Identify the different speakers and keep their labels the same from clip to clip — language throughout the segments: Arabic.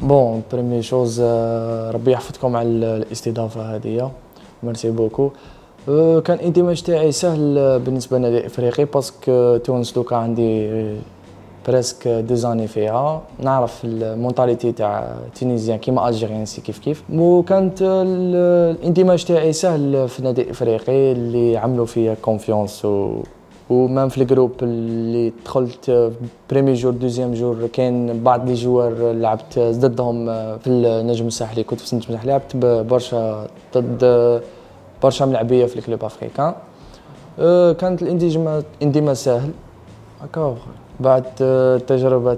Speaker 1: بون بريمي شوز ربي يحفظكم على الاستضافه هذه. ميرسي بوكو. كان الاندماج تاعي سهل بالنسبه للنادي الافريقي باسكو تونس دوكا عندي بريسك دو زاني فيها، نعرف المونتاليتي تاع تونيزيان كيما الجيريان سي كيف وكانت الاندماج تاعي سهل في النادي الافريقي اللي عملوا فيا كونفيونس ومام في الجروب اللي دخلت بريمي جور دوزيام جور كاين بعض لي جوار لعبت ضدهم في النجم الساحلي. كنت في النجم الساحلي لعبت برشا ضد برشا ملاعبيه في الكلوب افريكان. كانت الاندماج سهل هكا. بعد التجربه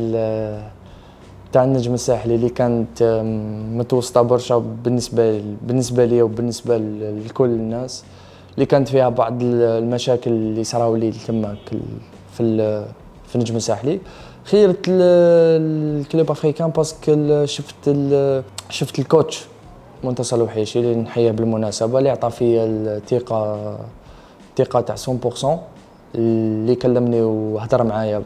Speaker 1: تاع النجم الساحلي اللي كانت متوسطه برشا بالنسبه لي وبالنسبه لكل الناس، اللي كانت فيها بعض المشاكل اللي صراو لي تماك في النجم الساحلي. خيرت الكلوب افريكان باسكو شفت الكوتش منتصر الوحيشي اللي نحييه بالمناسبه، اللي عطى فيا الثقه تاع 100%، اللي كلمني وهضر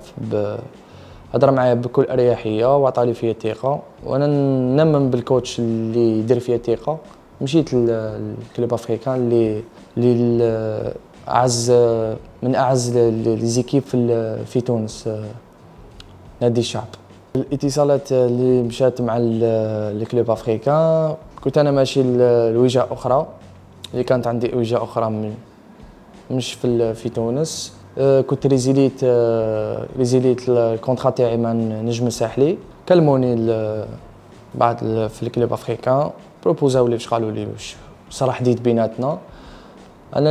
Speaker 1: معايا بكل اريحيه وعطى لي فيا الثقه، وانا نمن بالكوتش اللي يدير فيا الثقه. مشيت للكلوب افريكان اللي اعز من اعز لي زيكيب في تونس، نادي الشعب. الاتصالات اللي مشات مع الكلوب افريكان، كنت انا ماشي لوجهه اخرى، اللي كانت عندي وجهه اخرى مش في تونس. كنت ريزيليت الكونترا تاعي مع النجم الساحلي. كلموني بعد في الكلوب افريكان، بروبوزاو لي واش قالوا لي واش صراحه ديت بيناتنا. انا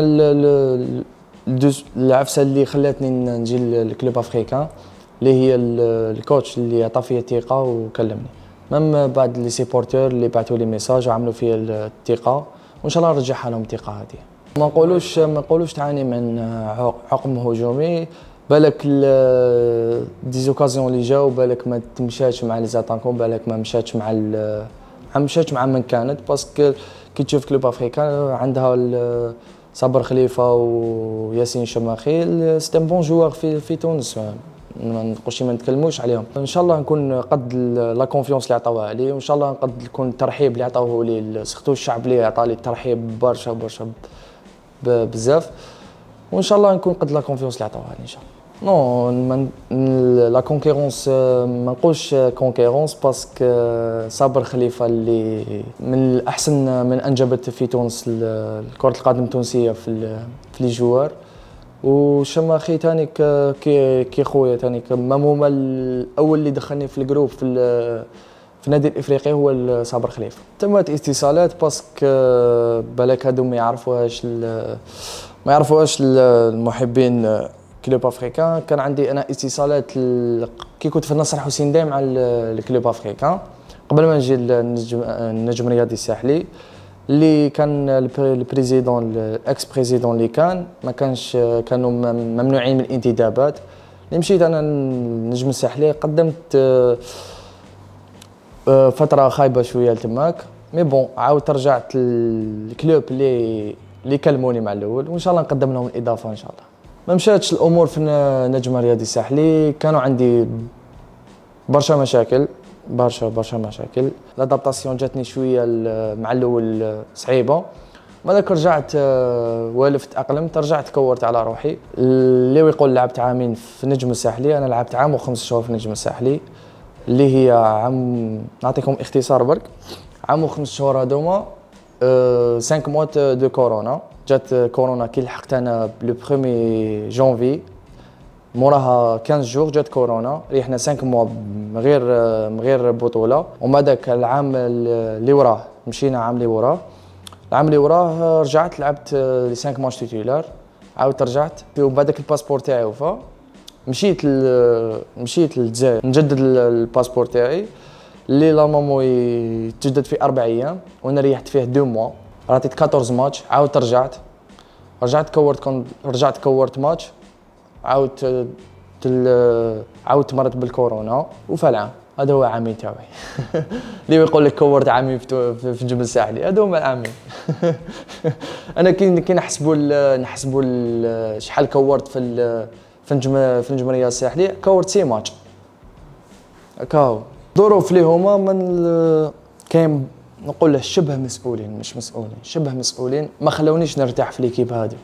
Speaker 1: العفسه اللي خلاتني نجي للكلوب افريكان اللي هي الكوتش اللي عطى فيا الثقه وكلمني، مام بعد لي سيبورتور اللي بعثوا لي ميساج وعملوا فيا الثقه، وان شاء الله نرجعها لهم الثقه هذه. ما نقولوش تعاني من عقم هجومي، بالك دي زوكازيون اللي جاو بالك ما تمشاتش مع لي زاتاكون، بالك ما مشاتش مع من كانت، باسكو كي تشوف كلوب افريكان عندها صابر خليفه وياسين شماخيل، سي ان بون جوار في تونس، ما نقولش ما نتكلموش عليهم. ان شاء الله نكون قد لا كونفيونس اللي عطاوها لي، وان شاء الله نقد نكون الترحيب اللي عطاوه لي، سختو الشعب اللي عطا لي الترحيب برشا بزاف، وان شاء الله نكون قد لا كونفيونس اللي عطاوها لي ان شاء الله. نو لا كونكيرونس ما نقولش كونكيرونس باسكو صابر خليفه اللي من الاحسن من انجبت في تونس كرة القدم التونسيه في لي جوار، وشماخي تاني كي خويا تاني ماموما الاول اللي دخلني في الجروب في النادي الافريقي هو صابر خليفه. تمت اتصالات باسكو بالك هادو ما يعرفوهاش المحبين كلوب افريكان. كان عندي انا اتصالات كي كنت في النصر حسين داي مع الكلوب افريكان قبل ما نجي النجم الرياضي الساحلي، اللي كان البريزيدون الاكس بريزيدون اللي كانوا ممنوعين من الانتدابات. اللي مشيت انا النجم الساحلي، قدمت فتره خايبه شويه لتماك، مي بون عاودت رجعت الكلوب اللي كلموني مع الاول، وان شاء الله نقدم لهم الاضافه ان شاء الله. ما مشاتش الامور في النجم الرياضي الساحلي، كانوا عندي برشا مشاكل. لادابتاسيون جاتني شويه مع الاول صعيبه، بعدك رجعت والفت اقلمت، رجعت كورت على روحي. اللي يقول لعبت عامين في النجم الساحلي، انا لعبت عام و5 شهور في النجم الساحلي، اللي هي عام نعطيكم اختصار برك. عام و5 شهور هذوما 5 موات دو كورونا. جات كورونا كي لحقت انا لو 1 جونفي، موراها 15 جور جات كورونا، ريحنا 5 موا من غير بطوله. ومن داك العام اللي وراه مشينا عام اللي وراه رجعت لعبت لي 5 ماتش تيتولار، عاودت رجعت وبعدك الباسبور تاعي وفا. مشيت للجزائر نجدد الباسبور تاعي اللي نورمالمون يتجدد في 4 ايام، وانا ريحت فيه 2 موا، عطيت 14 ماتش. عاودت رجعت كورت ماتش، عاودت مرت بالكورونا وفا العام. هذا هو عامين تاعي. اللي يقول لك كورت عامين في النجم الساحلي، هذا هما العامين. انا كي نحسبوا شحال كورت في النجم الرياضي الساحلي، كورت 6 ماتش هكا. ظروف اللي هما من كاين نقول له شبه مسؤولين، مش مسؤولين، شبه مسؤولين، ما خلونيش نرتاح في ليكيب هذه.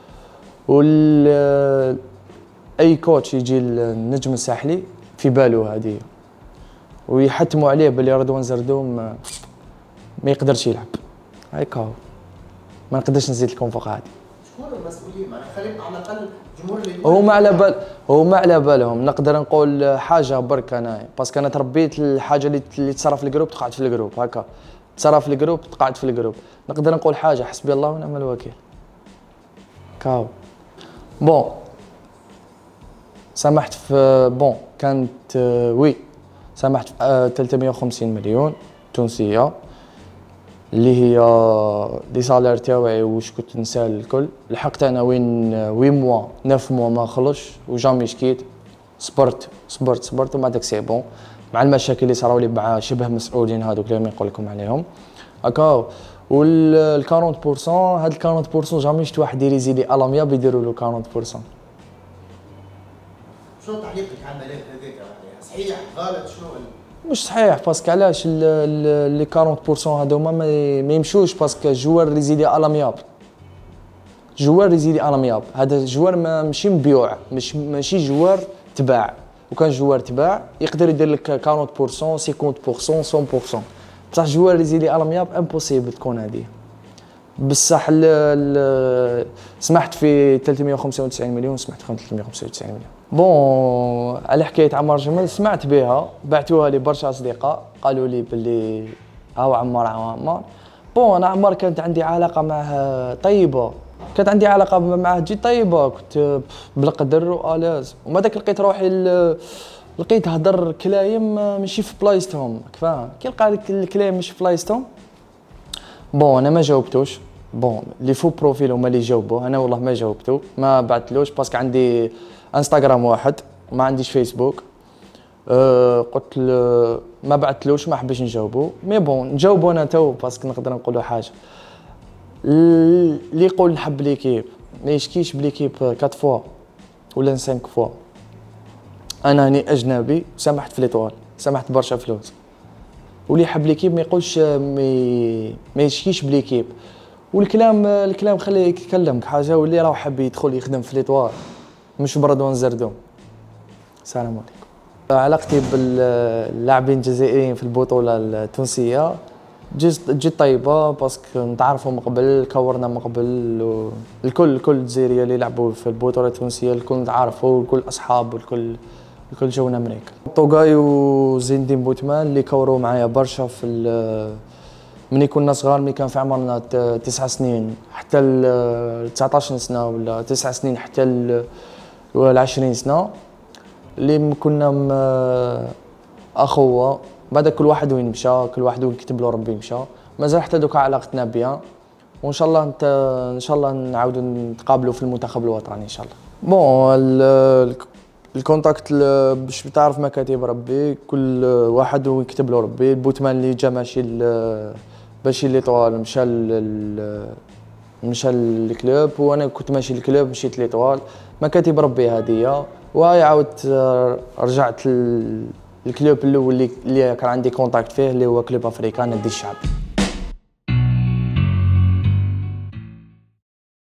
Speaker 1: اي كوتش يجي النجم الساحلي في بالو هذه، ويحتموا عليه بلي رضوان زردوم ما يقدرش يلعب. هيك هو، ما نقدرش نزيد لكم فوق هذه.
Speaker 2: شكون المسؤولين؟ معناها خلينا على الاقل الجمهور اللي
Speaker 1: هو ما على بالهم. نقدر نقول حاجه برك انا، باسكو انا تربيت الحاجه اللي تصرف في الجروب تقعد في الجروب، هكا تصرف في الجروب تقعد في الجروب. نقدر نقول حاجه، حسبي الله ونعم الوكيل. كاو بون سمحت في كانت وي سمحت في 350 مليون تونسيه اللي هي لي سالير تاوعي واش كنت نسال الكل. لحقت انا وين 9 موا ما خلص وجامي شكيت، صبرت ومع داك سي بون، مع المشاكل اللي صراو لي مع شبه مسؤولين هذوك اللي نقول لكم عليهم هكا. وال 40% هاد ال 40% جامي شفت واحد يريزيدي الاميا بيديروا له 40%.
Speaker 2: شنو تعليقك على الملف هذاك؟ صحيح غلط شنو؟
Speaker 1: مش صحيح، باسكو علاش لي 40% هذوما ما يمشوش، باسكو جوار ريزيدي الامياب، جوار ريزيدي الامياب، هذا جوار ماشي مبيوع، ماشي جوار تباع. وكان جوار تباع يقدر يدير لك 40% 50% 100%، بصح جوار ريزيدي الامياب امبوسيبل تكون هذه. بصح سمحت في 395 مليون، سمحت في 395 مليون. بون على حكايه عمار جمل سمعت بها، بعثوها لي برشا اصدقاء قالوا لي باللي هاو عمار. بون انا عمار كانت عندي علاقه معه طيبه، كانت عندي علاقه معه جد طيبه، كنت بالقدر والاز. وما داك لقيت روحي لقيت هضر كلايم ماشي في بلايصتهم، فاهم؟ كي لقى الكلايم ماشي في بلايصتهم، بون انا ما جاوبتوش. بون لي فو بروفيل هما اللي جاوبوه، انا والله ما جاوبتو، ما بعثلوش باسكو عندي انستغرام واحد ما عنديش فيسبوك. قلت ما بعثلوش، ما حبيتش نجاوبو. مي بون نجاوبو انا تو باسكو نقدر نقولوا حاجه. اللي يقول نحب ليكيب ما يشكيش بليكيب 4 فوا ولا 5 فوا. انا هاني اجنبي سمحت في ليطوال، سمحت برشا فلوس. واللي يحب ليكيب ما يقولش ما يشكيش بليكيب. والكلام خليه يكلمك حاجه، واللي راه حاب يدخل يخدم في ليطوال مش برضوان زردوم. السلام عليكم. علاقتي باللاعبين الجزائريين في البطوله التونسيه جد طيبه، باسكو نتعرفوا من قبل، كورنا من قبل، الكل الجزائريه اللي لعبوا في البطوله التونسيه الكل نتعرفوا، الكل اصحاب، الكل جونا مريكا. طوغاي وزين الدين بوتمان اللي كوروا معايا برشا في ملي كنا صغار، ملي كان في عمرنا 9 سنين حتى 19 سنه، ولا 9 سنين حتى 20 سنه، اللي كنا اخوه. بعد كل واحد وين مشى، كل واحد وين كتب له ربي مشى، مازال حتى دوكا علاقتنا بيان. وان شاء الله ان شاء الله نعاودوا نتقابلوا في المنتخب الوطني ان شاء الله. بون الكونتاكت باش تعرف مكاتب ربي، كل واحد وين كتب له ربي. البوتمان اللي جا ماشي ليطوال، مشى للكلوب، وانا كنت ماشي للكلوب مشيت ليطوال. مكاتب ربي هذه. وهاي عاودت رجعت الكلوب الاول اللي كان عندي كونتاكت فيه اللي هو كلوب افريكان نادي الشعب.